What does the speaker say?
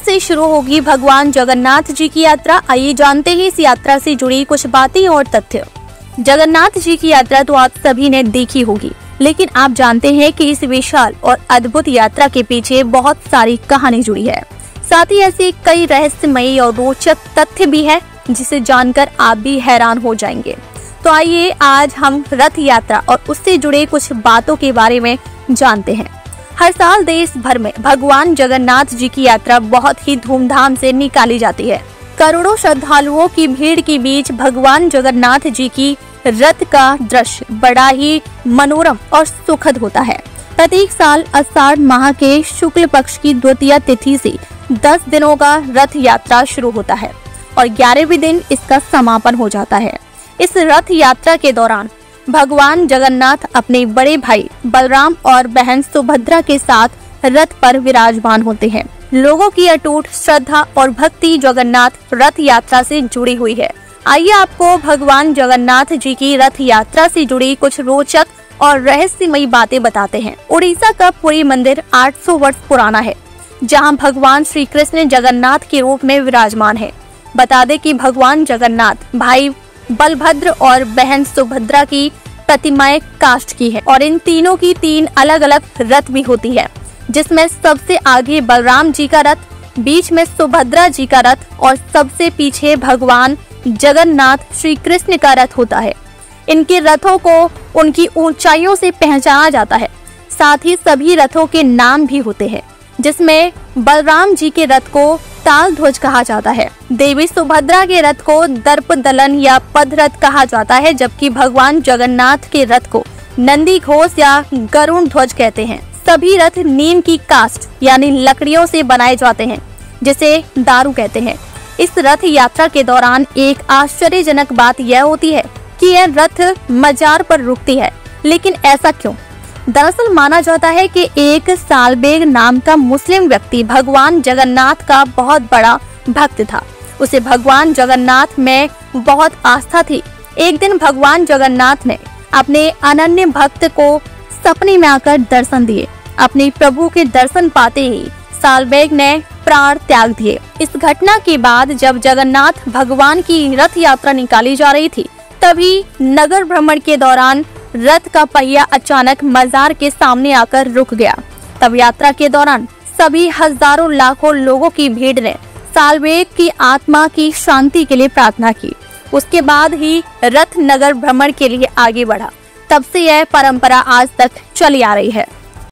से शुरू होगी भगवान जगन्नाथ जी की यात्रा। आइए जानते हैं इस यात्रा से जुड़ी कुछ बातें और तथ्य। जगन्नाथ जी की यात्रा तो आप सभी ने देखी होगी, लेकिन आप जानते हैं कि इस विशाल और अद्भुत यात्रा के पीछे बहुत सारी कहानी जुड़ी है। साथ ही ऐसे कई रहस्यमयी और रोचक तथ्य भी है जिसे जानकर आप भी हैरान हो जाएंगे। तो आइए आज हम रथ यात्रा और उससे जुड़े कुछ बातों के बारे में जानते हैं। हर साल देश भर में भगवान जगन्नाथ जी की यात्रा बहुत ही धूमधाम से निकाली जाती है। करोड़ों श्रद्धालुओं की भीड़ के बीच भगवान जगन्नाथ जी की रथ का दृश्य बड़ा ही मनोरम और सुखद होता है। प्रत्येक साल आषाढ़ माह के शुक्ल पक्ष की द्वितीय तिथि से 10 दिनों का रथ यात्रा शुरू होता है और 11वें दिन इसका समापन हो जाता है। इस रथ यात्रा के दौरान भगवान जगन्नाथ अपने बड़े भाई बलराम और बहन सुभद्रा के साथ रथ पर विराजमान होते हैं। लोगों की अटूट श्रद्धा और भक्ति जगन्नाथ रथ यात्रा से जुड़ी हुई है। आइए आपको भगवान जगन्नाथ जी की रथ यात्रा से जुड़ी कुछ रोचक और रहस्यमयी बातें बताते हैं। उड़ीसा का पुरी मंदिर 800 वर्ष पुराना है, जहां भगवान श्री कृष्ण जगन्नाथ के रूप में विराजमान है। बता दें कि भगवान जगन्नाथ भाई बलभद्र और बहन सुभद्रा की प्रतिमाएं काष्ठ की है और इन तीनों की 3 अलग अलग रथ भी होती है, जिसमें सबसे आगे बलराम जी का रथ, बीच में सुभद्रा जी का रथ और सबसे पीछे भगवान जगन्नाथ श्री कृष्ण का रथ होता है। इनके रथों को उनकी ऊंचाइयों से पहचाना जाता है। साथ ही सभी रथों के नाम भी होते हैं, जिसमें बलराम जी के रथ को ताल ध्वज कहा जाता है। देवी सुभद्रा के रथ को दर्प दलन या पदरथ कहा जाता है, जबकि भगवान जगन्नाथ के रथ को नंदी घोष या गरुण ध्वज कहते हैं। सभी रथ नीम की काष्ठ यानी लकड़ियों से बनाए जाते हैं, जिसे दारू कहते हैं। इस रथ यात्रा के दौरान एक आश्चर्यजनक बात यह होती है कि यह रथ मजार पर रुकती है, लेकिन ऐसा क्यों? दरअसल माना जाता है कि एक सालबेग नाम का मुस्लिम व्यक्ति भगवान जगन्नाथ का बहुत बड़ा भक्त था। उसे भगवान जगन्नाथ में बहुत आस्था थी। एक दिन भगवान जगन्नाथ ने अपने अनन्य भक्त को सपने में आकर दर्शन दिए। अपने प्रभु के दर्शन पाते ही सालबेग ने प्राण त्याग दिए। इस घटना के बाद जब जगन्नाथ भगवान की रथ यात्रा निकाली जा रही थी, तभी नगर भ्रमण के दौरान रथ का पहिया अचानक मजार के सामने आकर रुक गया। तब यात्रा के दौरान सभी हजारों लाखों लोगों की भीड़ ने सालबेग की आत्मा की शांति के लिए प्रार्थना की। उसके बाद ही रथ नगर भ्रमण के लिए आगे बढ़ा। तब से यह परंपरा आज तक चली आ रही है।